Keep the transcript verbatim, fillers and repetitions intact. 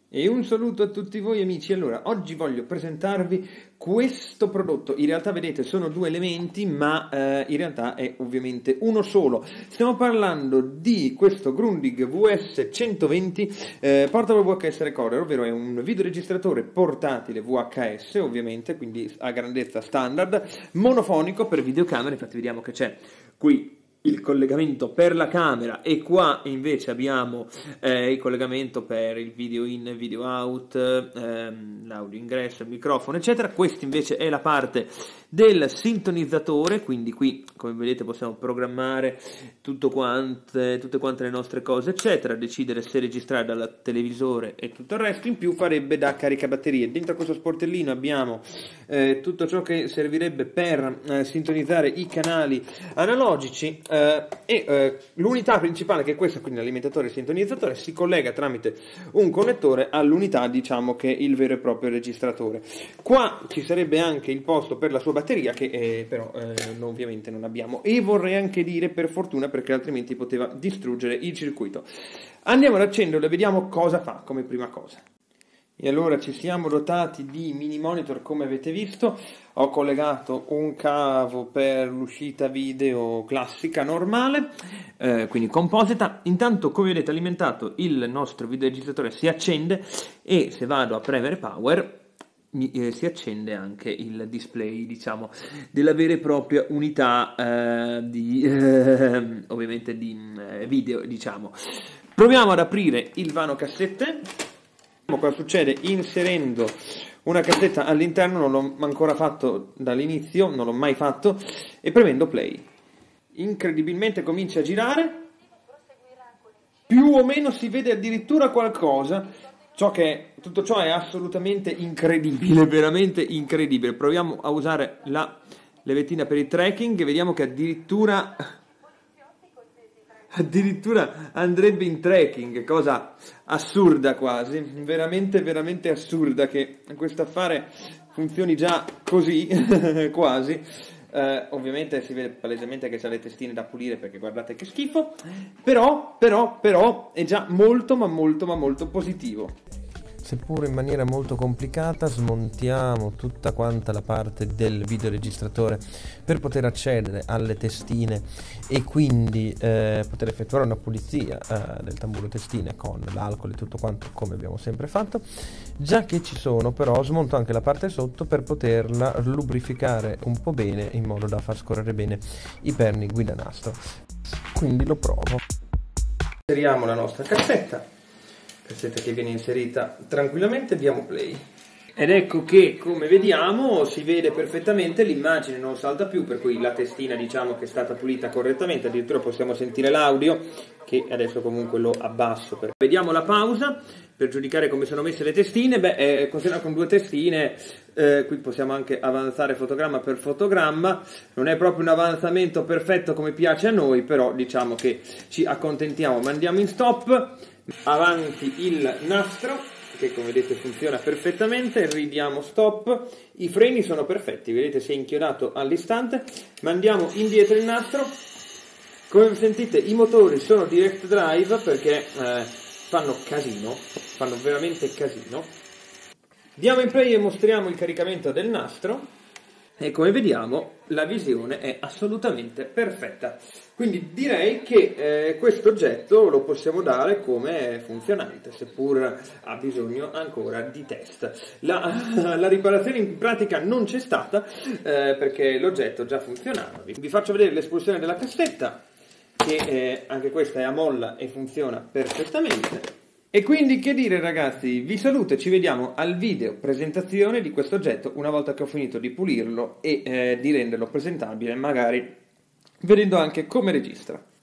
E un saluto a tutti voi amici. Allora, oggi voglio presentarvi questo prodotto. In realtà vedete sono due elementi, ma eh, in realtà è ovviamente uno solo. Stiamo parlando di questo Grundig V S centoventi eh, Portable V H S Recorder, ovvero è un videoregistratore portatile V H S, ovviamente, quindi a grandezza standard, monofonico per videocamere. Infatti vediamo che c'è qui il collegamento per la camera e qua invece abbiamo eh, il collegamento per il video in, video out, ehm, l'audio ingresso, il microfono eccetera. Questa invece è la parte del sintonizzatore, quindi qui come vedete possiamo programmare tutto quante, tutte quante le nostre cose eccetera, decidere se registrare dal televisore e tutto il resto. In più farebbe da caricabatterie. Dentro questo sportellino abbiamo eh, tutto ciò che servirebbe per eh, sintonizzare i canali analogici. Uh, e uh, l'unità principale, che è questa, quindi l'alimentatore e il sintonizzatore, si collega tramite un connettore all'unità, diciamo che è il vero e proprio registratore. Qua ci sarebbe anche il posto per la sua batteria, che eh, però eh, ovviamente non abbiamo, e vorrei anche dire per fortuna, perché altrimenti poteva distruggere il circuito. Andiamo ad accenderlo e vediamo cosa fa come prima cosa. E allora ci siamo dotati di mini monitor, come avete visto. Ho collegato un cavo per l'uscita video classica normale, eh, quindi composita. Intanto, come vedete, alimentato il nostro videoregistratore si accende, e se vado a premere power mi, eh, si accende anche il display, diciamo, della vera e propria unità eh, di eh, ovviamente di eh, video, diciamo. Proviamo ad aprire il vano cassette. Cosa succede inserendo una cassetta all'interno, non l'ho ancora fatto dall'inizio, non l'ho mai fatto, e premendo play incredibilmente comincia a girare, più o meno si vede addirittura qualcosa. Ciò che tutto ciò è assolutamente incredibile, veramente incredibile. Proviamo a usare la levettina per il tracking e vediamo che addirittura addirittura andrebbe in tracking, cosa assurda quasi, veramente veramente assurda che questo affare funzioni già così, quasi. Eh, ovviamente si vede palesemente che c'ha le testine da pulire, perché guardate che schifo, però, però, però è già molto ma molto ma molto positivo. Seppur in maniera molto complicata, smontiamo tutta quanta la parte del videoregistratore per poter accedere alle testine e quindi eh, poter effettuare una pulizia eh, del tamburo testine con l'alcol e tutto quanto, come abbiamo sempre fatto. Già che ci sono, però, smonto anche la parte sotto per poterla lubrificare un po' bene, in modo da far scorrere bene i perni guida nastro. Quindi lo provo. Inseriamo la nostra cassetta. Cassetta che viene inserita tranquillamente, diamo play. Ed ecco che, come vediamo, si vede perfettamente, l'immagine non salta più, per cui la testina diciamo che è stata pulita correttamente, addirittura possiamo sentire l'audio, che adesso comunque lo abbasso. Per... Vediamo la pausa, per giudicare come sono messe le testine. Beh, eh, considerato con due testine, eh, qui possiamo anche avanzare fotogramma per fotogramma, non è proprio un avanzamento perfetto come piace a noi, però diciamo che ci accontentiamo. Mandiamo in stop, avanti il nastro, che come vedete funziona perfettamente, ridiamo stop, i freni sono perfetti, vedete si è inchiodato all'istante, mandiamo indietro il nastro, come sentite i motori sono direct drive perché eh, fanno casino, fanno veramente casino. Diamo in play e mostriamo il caricamento del nastro. E come vediamo la visione è assolutamente perfetta, quindi direi che eh, questo oggetto lo possiamo dare come funzionante, seppur ha bisogno ancora di test. La, la riparazione in pratica non c'è stata eh, perché l'oggetto già funzionava. Vi faccio vedere l'espulsione della cassetta, che eh, anche questa è a molla e funziona perfettamente. E quindi che dire ragazzi, vi saluto e ci vediamo al video presentazione di questo oggetto una volta che ho finito di pulirlo e eh, di renderlo presentabile, magari vedendo anche come registra.